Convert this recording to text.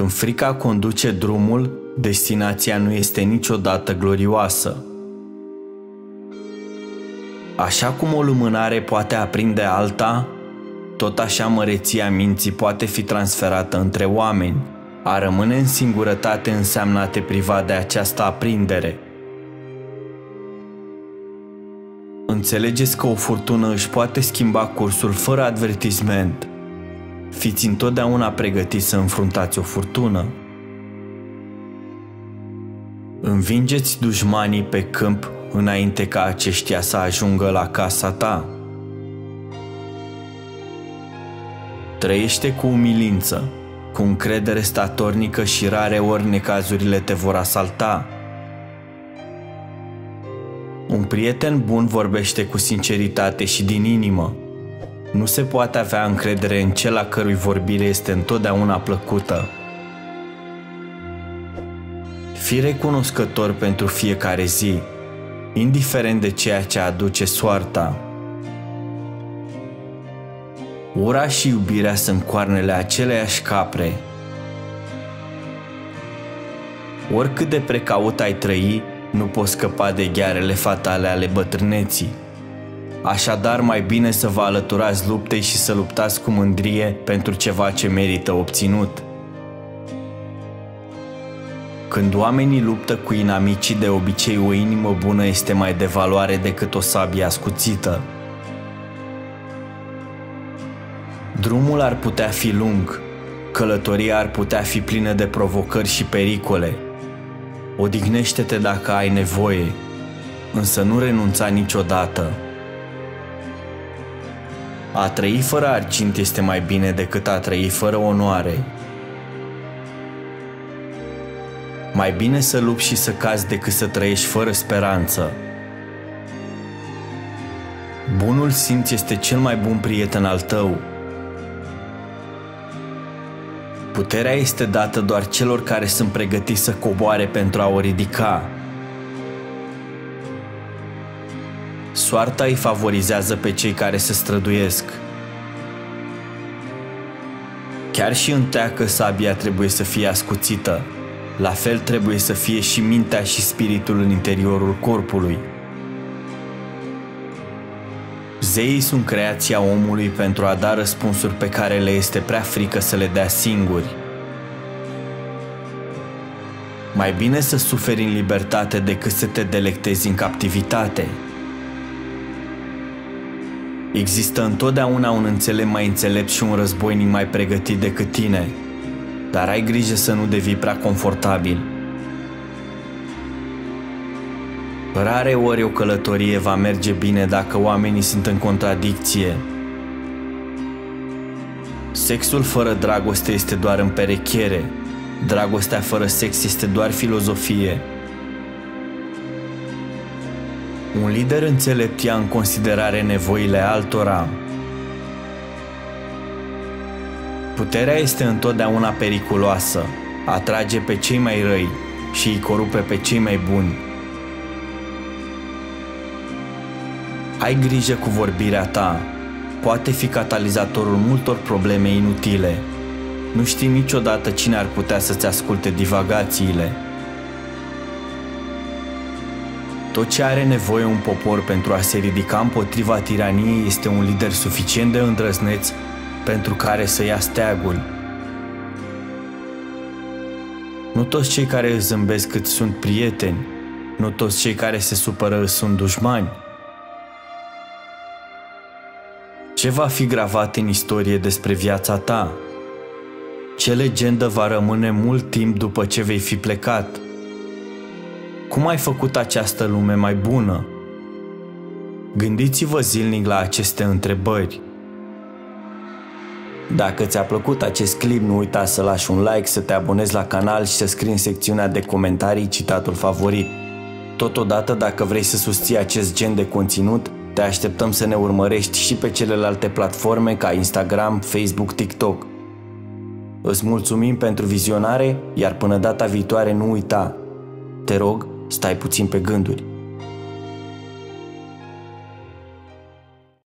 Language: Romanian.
Când frica conduce drumul, destinația nu este niciodată glorioasă. Așa cum o lumânare poate aprinde alta, tot așa măreția minții poate fi transferată între oameni. A rămâne în singurătate înseamnă a te priva de această aprindere. Înțelegeți că o furtună își poate schimba cursul fără avertisment. Fiți întotdeauna pregătiți să înfruntați o furtună. Învingeți dușmanii pe câmp înainte ca aceștia să ajungă la casa ta. Trăiește cu umilință, cu încredere statornică și rare ori necazurile te vor asalta. Un prieten bun vorbește cu sinceritate și din inimă. Nu se poate avea încredere în cel a cărui vorbire este întotdeauna plăcută. Fii recunoscător pentru fiecare zi, indiferent de ceea ce aduce soarta. Ura și iubirea sunt coarnele aceleiași capre. Oricât de precaut ai trăi, nu poți scăpa de ghearele fatale ale bătrâneții. Așadar, mai bine să vă alăturați luptei și să luptați cu mândrie pentru ceva ce merită obținut. Când oamenii luptă cu inamicii, de obicei o inimă bună este mai de valoare decât o sabie ascuțită. Drumul ar putea fi lung, călătoria ar putea fi plină de provocări și pericole. Odihnește-te dacă ai nevoie, însă nu renunța niciodată. A trăi fără argint este mai bine decât a trăi fără onoare. Mai bine să lupți și să cazi decât să trăiești fără speranță. Bunul simț este cel mai bun prieten al tău. Puterea este dată doar celor care sunt pregătiți să coboare pentru a o ridica. Soarta îi favorizează pe cei care se străduiesc. Chiar și în teacă sabia trebuie să fie ascuțită. La fel trebuie să fie și mintea și spiritul în interiorul corpului. Zeii sunt creația omului pentru a da răspunsuri pe care le este prea frică să le dea singuri. Mai bine să suferi în libertate decât să te delectezi în captivitate. Există întotdeauna un înțelept mai înțelept și un războinic mai pregătit decât tine, dar ai grijă să nu devii prea confortabil. Rare ori o călătorie va merge bine dacă oamenii sunt în contradicție. Sexul fără dragoste este doar împerechiere. Dragostea fără sex este doar filozofie. Un lider înțelept ia în considerare nevoile altora. Puterea este întotdeauna periculoasă, atrage pe cei mai răi și îi corupe pe cei mai buni. Ai grijă cu vorbirea ta, poate fi catalizatorul multor probleme inutile. Nu știi niciodată cine ar putea să-ți asculte divagațiile. Tot ce are nevoie un popor pentru a se ridica împotriva tiraniei este un lider suficient de îndrăzneț pentru care să ia steagul. Nu toți cei care îți zâmbesc îți sunt prieteni, nu toți cei care se supără îți sunt dușmani. Ce va fi gravat în istorie despre viața ta? Ce legendă va rămâne mult timp după ce vei fi plecat? Cum ai făcut această lume mai bună? Gândiți-vă zilnic la aceste întrebări. Dacă ți-a plăcut acest clip, nu uita să lași un like, să te abonezi la canal și să scrii în secțiunea de comentarii citatul favorit. Totodată, dacă vrei să susții acest gen de conținut, te așteptăm să ne urmărești și pe celelalte platforme ca Instagram, Facebook, TikTok. Îți mulțumim pentru vizionare, iar până data viitoare nu uita. Te rog, stai puțin pe gânduri.